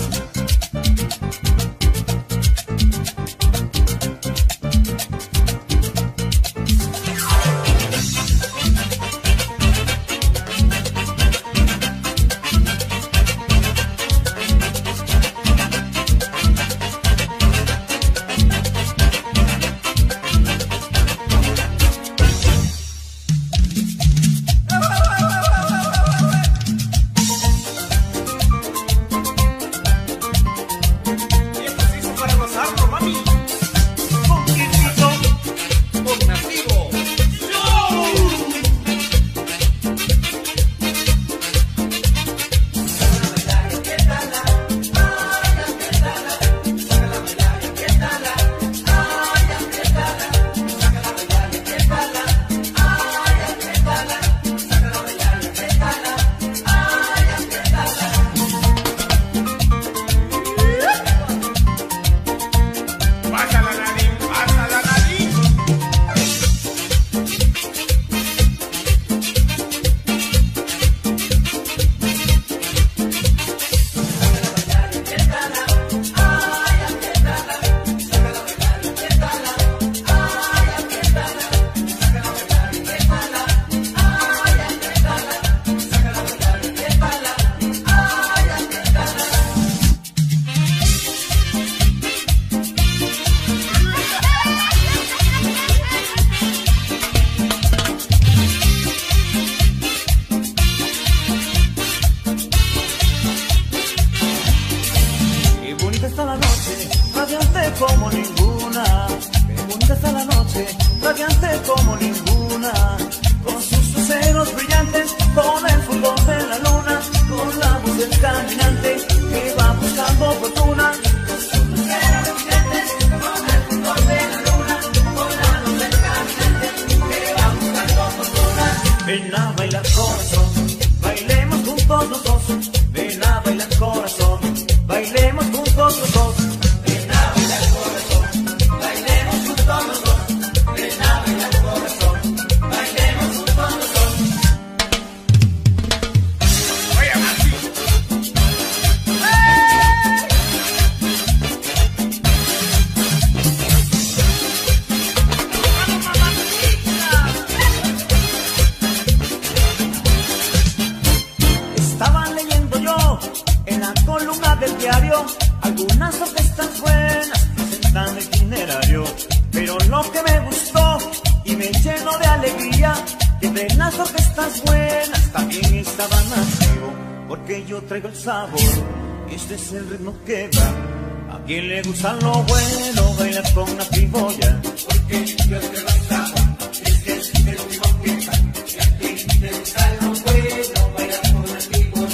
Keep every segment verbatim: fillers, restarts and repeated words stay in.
como ninguna, qué bonita está la noche, radiante como ninguna, con sus luceros brillantes, con el fulgor de la luna, con la voz del caminante que va buscando fortuna. Con sus luceros brillantes, con el fulgor de la luna, con la voz del caminante que va buscando fortuna. Ven a bailar corazón, bailemos juntos los dos. Ven a bailar corazón, bailemos juntos los dos. Del diario, algunas orquestas buenas presentan el itinerario, pero lo que me gustó y me llenó de alegría, que entre las orquestas buenas también estaban activo, porque yo traigo el sabor, y este es el ritmo que va. A quien le gusta lo bueno, bailar con la criolla, porque yo traigo el sabor, este es el ritmo que va. Y a quien le gusta lo bueno, bailar con la criolla.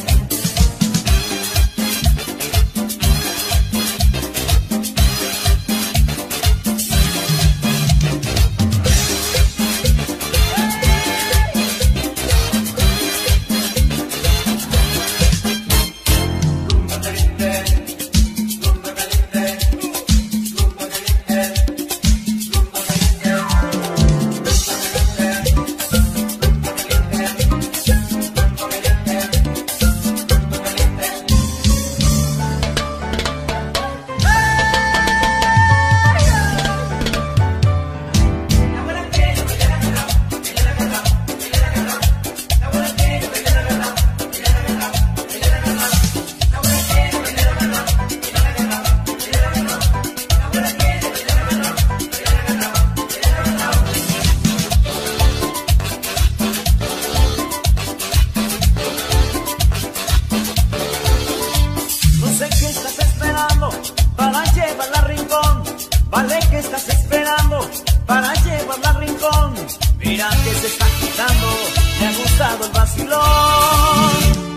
Para llevarla al rincón, vale que estás esperando para llevarla al rincón. Mira que se está quitando, me ha gustado el vacilón.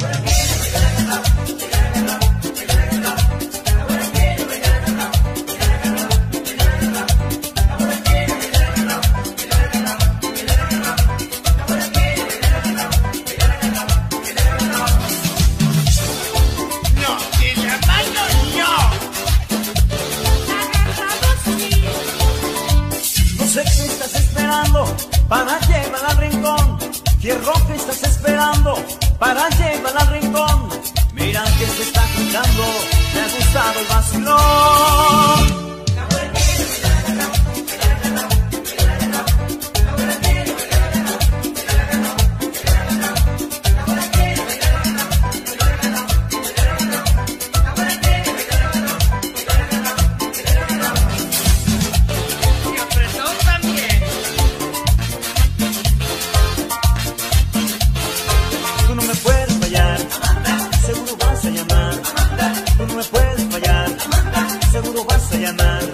Para llevarla al rincón, Fierro que estás esperando para llevarla al rincón. Mira que se está quitando, comenzado el vacilón. Tú no me puedes fallar, seguro vas a llamar. Tú no me puedes fallar, seguro vas a llamar.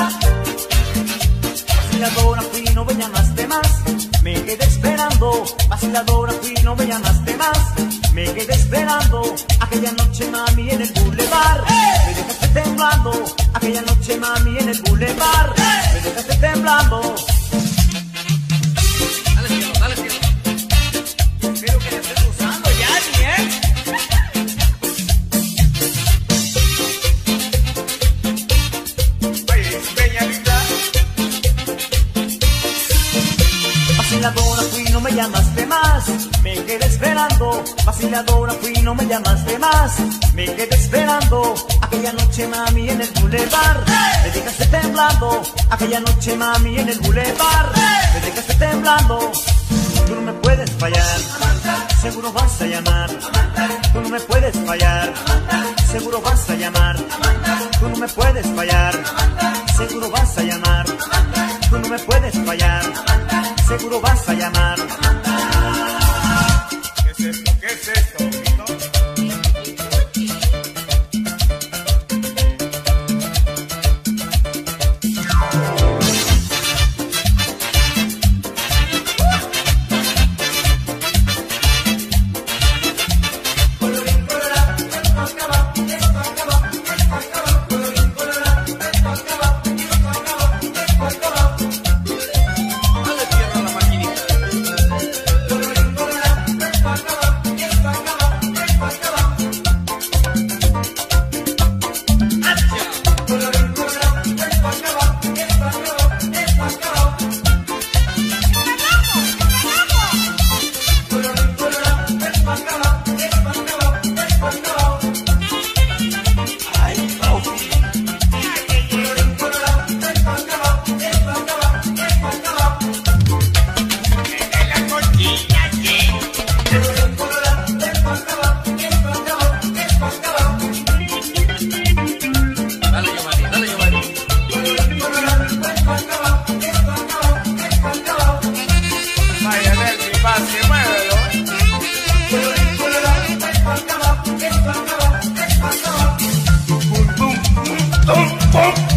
Vaciladora fui, no me llamaste más. Me quedé esperando. Vaciladora fui, no me llamaste más. Me quedé esperando. Aquella noche, mami, en el boulevard. Me dejaste temblando. Aquella noche, mami, en el boulevard. Me dejaste temblando. Dale, cielo, dale, cielo. Espero que le estés usando ya, ¿eh? Oye, peña linda. Vaciladora fui, no me llamaste más. Me quedé esperando. Vaciladora fui, no me llamaste más. Me quedé esperando. Aquella noche, mami, en el boulevard. Me dejaste temblando. Aquella noche, mami, en el boulevard. Me dejaste temblando. Tú no me puedes fallar, seguro vas a llamar. Tú no me puedes fallar, seguro vas a llamar. Tú no me puedes fallar, seguro vas a llamar. Tú no me puedes fallar, seguro vas a llamar. ¿Qué es esto? ¿Qué es esto, Vito? Dale tierra a la maquinita. Dale, Giovanni, dale, Giovanni. Vaya, Nelly, pase, muévelo. Pum, pum, pum, pum, pum.